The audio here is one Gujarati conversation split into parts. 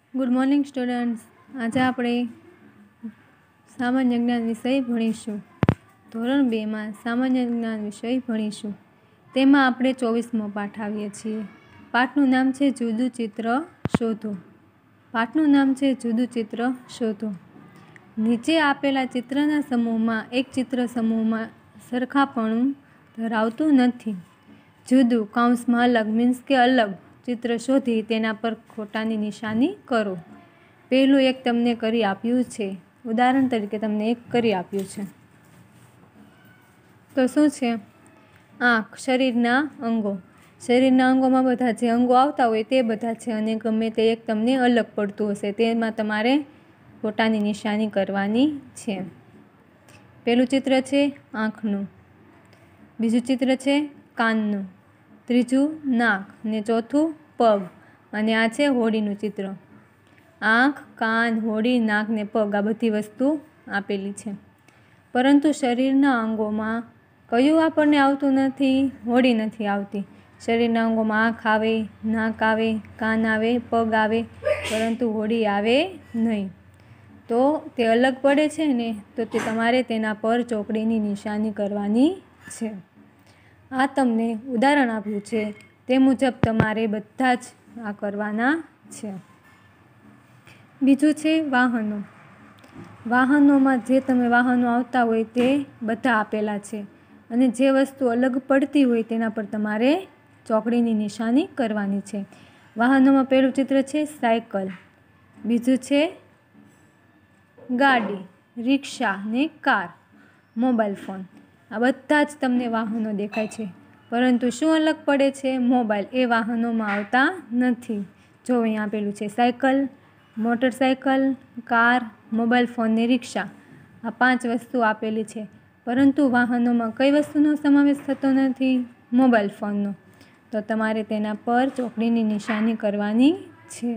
Good morning students. આજે આપણે સામાન્ય જ્ઞાન વિષય ભણીશું. ધોરણ 2માં સામાન્ય જ્ઞાન વિષય ભણીશું. તેમાં આપણે 24મો પાઠ આવીએ છીએ. પાઠનું નામ છે જુદું ચિત્ર શોધો. પાઠનું નામ છે જુદું ચિત્ર શોધો. નીચે આપેલા ચિત્રના સમૂહમાં એક ચિત્ર સમૂહમાં સરખાપણું ધરાવતું નથી. જુદું કૌંસમાં અલગ મીન્સ કે અલગ ચિત્ર શોધી તેના પર ખોટાની નિશાની કરો. પહેલું એક તમને કરી આપ્યું છે. ઉદાહરણ તરીકે તમને એક કરી આપ્યું છે. તો શું છે? આંખ. શરીરના અંગો. શરીરના અંગોમાં બધા જે અંગો આવતા હોય તે બધા છે અને ગમે તે એક તમને અલગ પડતું હશે તેમાં તમારે ખોટાની નિશાની કરવાની છે. પહેલું ચિત્ર છે આંખનું, બીજું ચિત્ર છે કાનનું, ત્રીજું નાક ને ચોથું પગ અને આ છે હોડીનું ચિત્ર. આંખ, કાન, હોડી, નાક ને પગ આ બધી વસ્તુ આપેલી છે. પરંતુ શરીરના અંગોમાં કયું આપણને આવતું નથી? હોડી નથી આવતી. શરીરના અંગોમાં આંખ આવે, નાક આવે, કાન આવે, પગ આવે, પરંતુ હોડી આવે નહીં. તો તે અલગ પડે છે ને, તો તે તમારે તેના પર ચોકડીની નિશાની કરવાની છે. આ તમને ઉદાહરણ આપ્યું છે તે મુજબ તમારે બધા જ આ કરવાના છે. બીજું છે વાહનો. વાહનોમાં જે તમે વાહનો આવતા હોય તે બધા આપેલા છે અને જે વસ્તુ અલગ પડતી હોય તેના પર તમારે ચોકડીની નિશાની કરવાની છે. વાહનોમાં પહેલું ચિત્ર છે સાયકલ, બીજું છે ગાડી, રિક્ષા ને કાર, મોબાઈલ ફોન. આ બધા જ તમને વાહનો દેખાય છે, પરંતુ શું અલગ પડે છે? મોબાઈલ એ વાહનોમાં આવતા નથી. જો અહીં આપેલું છે cycle, motorcycle, car, mobile phone ને રિક્ષા. આ 5 વસ્તુ આપેલી છે, પરંતુ વાહનોમાં કઈ વસ્તુનો સમાવેશ થતો નથી? મોબાઈલ ફોનનો. તો તમારે તેના પર ચોકડીની નિશાની કરવાની છે.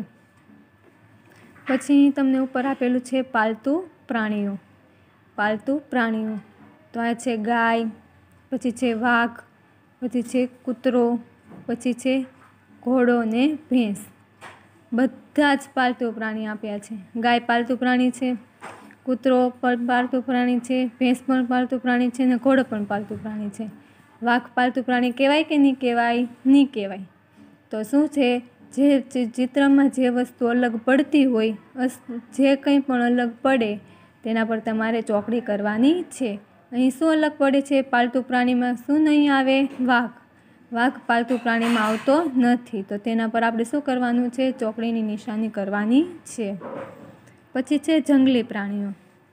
પછી તમને ઉપર આપેલું છે પાલતુ પ્રાણીઓ. પાલતુ પ્રાણીઓ તો આ છે ગાય, પછી છે વાઘ, પછી છે કૂતરો, પછી છે ઘોડો ને ભેંસ. બધા જ પાલતુ પ્રાણી આપ્યા છે. ગાય પાલતુ પ્રાણી છે, કૂતરો પણ પાલતુ પ્રાણી છે, ભેંસ પણ પાલતુ પ્રાણી છે અને ઘોડો પણ પાલતુ પ્રાણી છે. વાઘ પાલતુ પ્રાણી કહેવાય કે નહીં કહેવાય? નહીં કહેવાય. તો શું છે? જે ચિત્રમાં જે વસ્તુ અલગ પડતી હોય, જે કંઈ પણ અલગ પડે તેના પર તમારે ચોકડી કરવાની છે. અહીં શું અલગ પડે છે? પાલતુ પ્રાણીમાં શું નહીં આવે? વાઘ. વાઘ પાલતુ પ્રાણીમાં આવતો નથી, તો તેના પર આપણે શું કરવાનું છે? ચોકડીની નિશાની કરવાની છે. પછી છે જંગલી પ્રાણીઓ.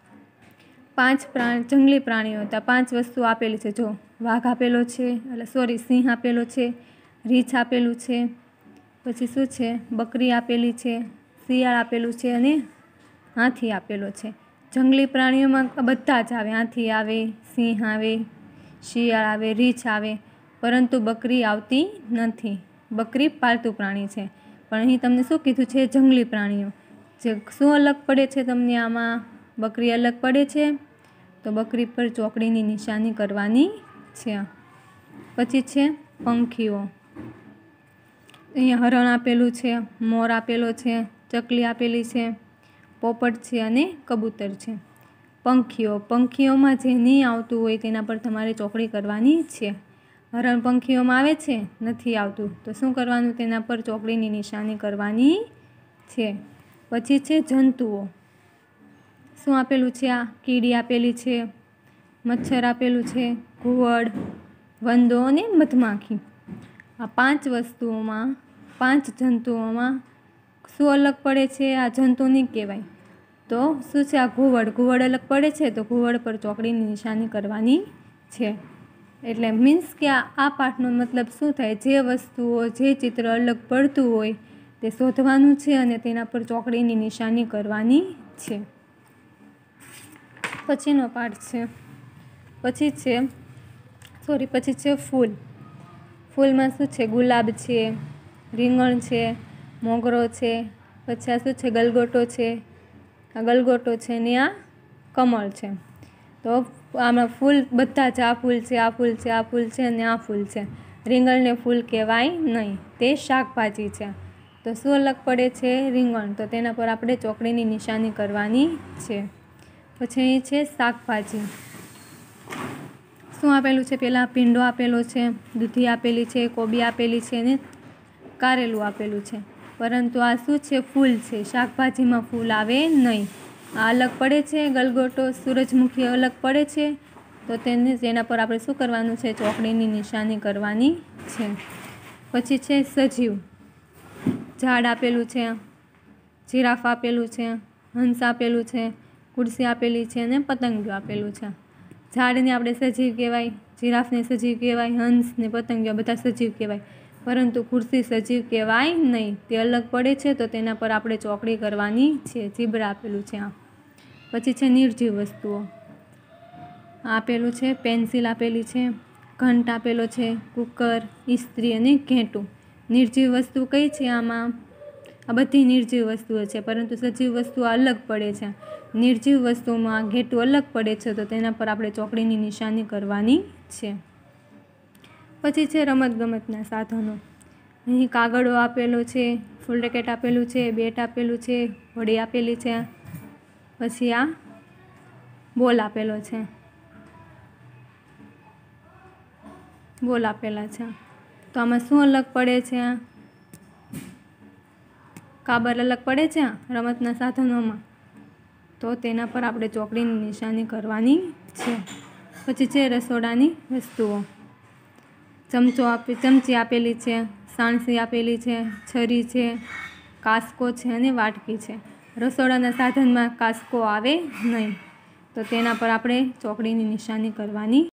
5 જંગલી પ્રાણીઓ. તો 5 વસ્તુ આપેલી છે. જો વાઘ આપેલો છે, સિંહ આપેલો છે, રીંછ આપેલું છે, પછી શું છે? બકરી આપેલી છે, શિયાળ આપેલું છે અને હાથી આપેલો છે. જંગલી પ્રાણીઓમાં બધા જ આવે. હાથી આવે, સિંહ આવે, શિયાળ આવે, રીંછ આવે, પરંતુ બકરી આવતી નથી. બકરી પાલતુ પ્રાણી છે. પણ અહીં તમને શું કીધું છે? જંગલી પ્રાણીઓ. જે શું અલગ પડે છે તમને આમાં? બકરી અલગ પડે છે, તો બકરી પર ચોકડીની નિશાની કરવાની છે. પછી છે પંખીઓ. અહીંયા હરણ આપેલું છે, મોર આપેલો છે, ચકલી આપેલી છે, પોપટ છે અને કબૂતર છે. પંખીઓમાં જે નહીં આવતું હોય તેના પર તમારે ચોકડી કરવાની છે. હરણ પંખીઓમાં આવે છે? નથી આવતું, તો શું કરવાનું? તેના પર ચોકડીની નિશાની કરવાની છે. પછી છે જંતુઓ. શું આપેલું છે? આ કીડી આપેલી છે, મચ્છર આપેલું છે, ઘુવડ, વંદો અને મધમાખી. આ 5 વસ્તુઓમાં 5 જંતુઓમાં શું અલગ પડે છે? આ જંતુ નહીં કહેવાય. તો શું છે? આ ઘુવડ અલગ પડે છે, તો ઘુવડ પર ચોકડીની નિશાની કરવાની છે. એટલે મીન્સ કે આ પાઠનો મતલબ શું થાય? જે વસ્તુઓ, જે ચિત્ર અલગ પડતું હોય તે શોધવાનું છે અને તેના પર ચોકડીની નિશાની કરવાની છે. પછીનો પાઠ છે પછી છે ફૂલ. ફૂલમાં શું છે? ગુલાબ છે, રીંગણ છે, મોગરો છે, પછી આ શું છે? ગલગોટો છે. આ ગલગોટો છે ને આ કમળ છે. તો આમાં ફૂલ બધા જ આ ફૂલ છે, આ ફૂલ છે, આ ફૂલ છે અને આ ફૂલ છે. રીંગણને ફૂલ કહેવાય નહીં, તે શાકભાજી છે. તો શું અલગ પડે છે? રીંગણ. તો તેના પર આપણે ચોકડીની નિશાની કરવાની છે. પછી અહીં છે શાકભાજી. શું આપેલું છે? પહેલાં ભીંડો આપેલો છે, દૂધી આપેલી છે, કોબી આપેલી છે અને કારેલું આપેલું છે. પરંતુ આ શું છે? ફૂલ છે. શાકભાજીમાં ફૂલ આવે નહીં. આ અલગ પડે છે. ગલગોટો સૂરજમુખી અલગ પડે છે. તો તેના પર આપણે શું કરવાનું છે? ચોકડીની નિશાની કરવાની છે. પછી છે સજીવ. ઝાડ આપેલું છે, જીરાફ આપેલું છે, હંસ આપેલું છે, ખુરશી આપેલી છે અને પતંગિયું આપેલું છે. ઝાડને આપણે સજીવ કહેવાય, જીરાફને સજીવ કહેવાય, હંસને પતંગિયા બધા સજીવ કહેવાય. પરંતુ ખુરશી સજીવ કહેવાય નહીં. તે અલગ પડે છે. તો તેના પર આપણે ચોકડી કરવાની છે. ઝીબ્રા આપેલું છે. પછી છે નિર્જીવ વસ્તુઓ. આપેલું છે પેન્સિલ આપેલી છે, ઘંટ આપેલો છે, કુકર, ઇસ્ત્રી અને ઘેંટું. નિર્જીવ વસ્તુ કઈ છે આમાં? આ બધી નિર્જીવ વસ્તુઓ છે, પરંતુ સજીવ વસ્તુ અલગ પડે છે. નિર્જીવ વસ્તુમાં ઘેંટું અલગ પડે છે. તો તેના પર આપણે ચોકડીની નિશાની કરવાની છે. પછી છે રમતગમતના સાધનો. અહીં કાગળો આપેલો છે, ફૂલ રેકેટ આપેલું છે, બેટ આપેલું છે, હોડી આપેલી છે. પછી આ બોલ આપેલો છે, બોલ આપેલા છે. તો આમાં શું અલગ પડે છે? કાબર અલગ પડે છે રમતના સાધનોમાં. તો તેના પર આપણે ચોકડીની નિશાની કરવાની છે. પછી છે રસોડાની વસ્તુઓ. ચમચી આપેલી છે, સાણસી આપેલી છે, છરી છે, કાસ્કો છે અને વાટકી છે. રસોડાના સાધનમાં કાસ્કો આવે નહીં. તો તેના પર આપણે ચોકડીની નિશાની કરવાની